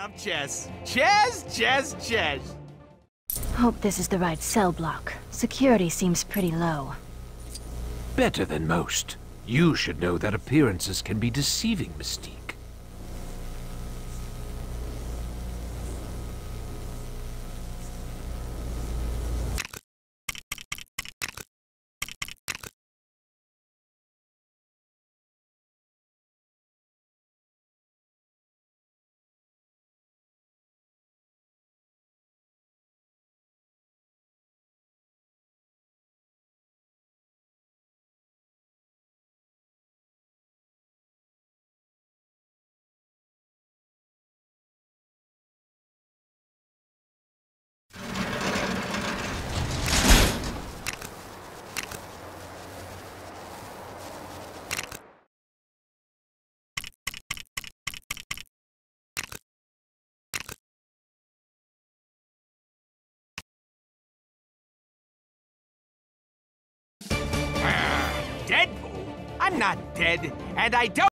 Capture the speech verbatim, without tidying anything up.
Enough chess. Chess, chess, chess. Hope this is the right cell block. Security seems pretty low. Better than most. You should know that appearances can be deceiving, Mystique. Deadpool? I'm not dead, and I don't